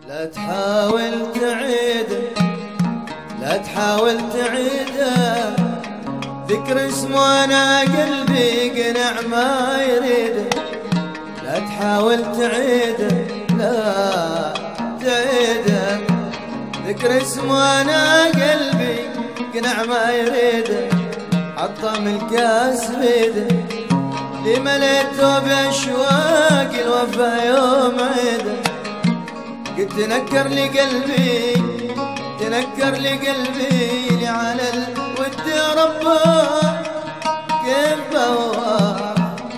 لا تحاول تعيده، لا تحاول تعيده، ذكر اسمه انا قلبي قنع ما يريده. لا تحاول تعيده، لا تعيده، ذكر اسمه انا قلبي قنع ما يريده. حطم الكاس بيده اللي مليته باشواق الوفا يوم عيده. قد تنكر لي قلبي، تنكر لي قلبي لي على الود يا ربه كيف بواه.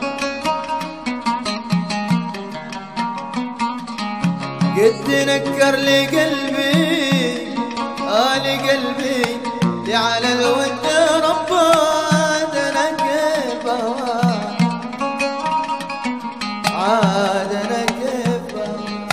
قد تنكر لي قلبي لي قلبي لي على الود يا ربه انا كيف بواه. عاد انا كيف بواه.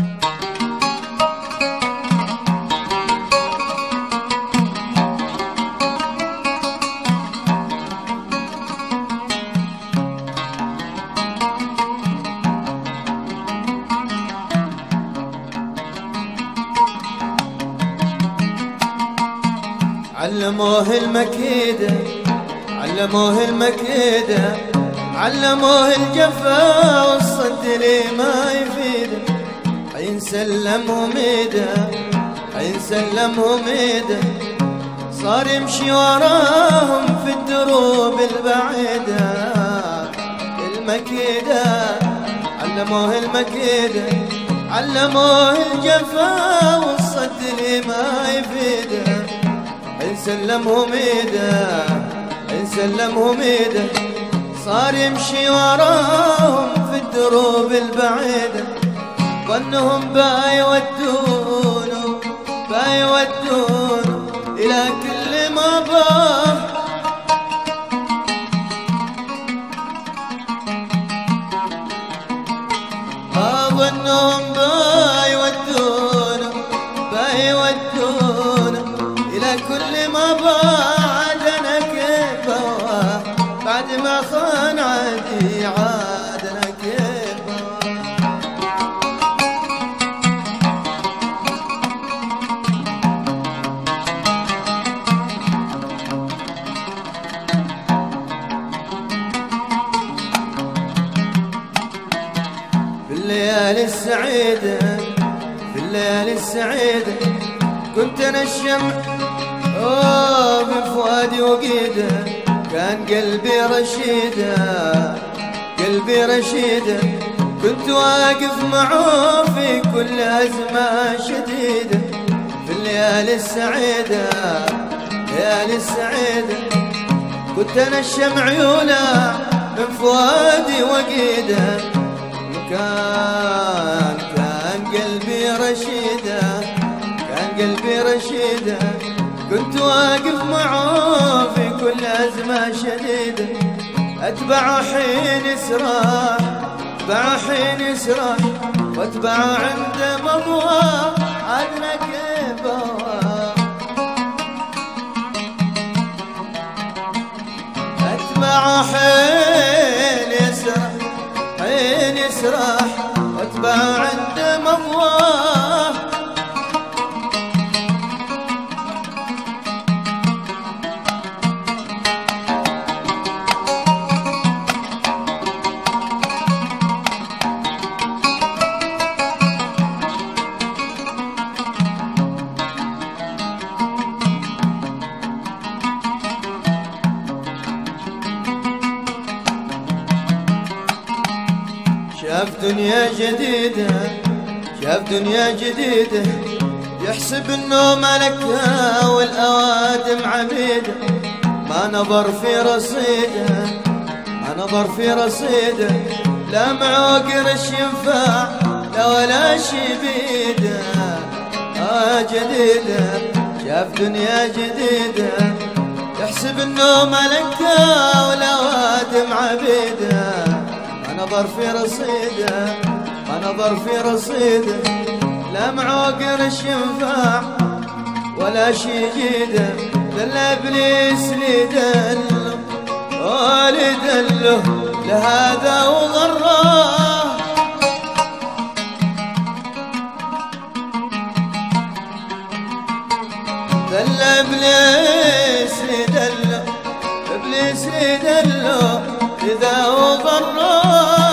علموه المكيدة، علموه المكيدة، علموه الجفا والصد لي ما يفيده. حين سلمهم ايده، حين سلمهم ايده، صار يمشي وراهم في الدروب البعيدة. المكيدة علموه المكيدة، علموه الجفا والصد لي ما يفيده. حين سلمهم ايده، حين سلمهم ايده، صار يمشي وراهم في الدروب البعيدة. ظنهم بايودونه، بايودونه إلى كل ما باه. ظنهم بايودونه، بايودونه إلى كل ما بعد أنا كيف بواه. بعد ما خان عادي عاد أنا كيف بواه. في الليالي السعيدة، في الليالي السعيدة، كنت أنا الشمع بفؤادي وقيده. كان قلبي رشيده، قلبي رشيده، كنت واقف معه في كل أزمة شديدة. في الليالي السعيدة، ليالي السعيدة، كنت أنا الشمع يولع من فؤادي وقيده. كان قلبي رشيده، كان قلبي رشيده، كنت واقف معه في كل أزمة شديدة. أتبعه حين يسرح، أتبعه حين يسرح، وأتبعه عند مضواه. عدنا كيف بواه. أتبعه حين يسرح، حين يسرح، وأتبعه عند مضواه. شاف دنيا جديدة، شاف دنيا جديدة، يحسب انه ملكها والاوادم عبيده. ما نظر في رصيده، ما نظر في رصيده، لا معه قرش ينفع لا ولا شي بيده. جديدة، شاف دنيا جديدة، يحسب انه ملكها والاوادم عبيده. ما نظر في رصيده، ما نظر في رصيده، لا معه قرش ينفع ولا شي جيده. دل ابليس لي دله، لدله لهذا وغراه. ولا ابليس يدلو، ابليس يدلو اذا وغرى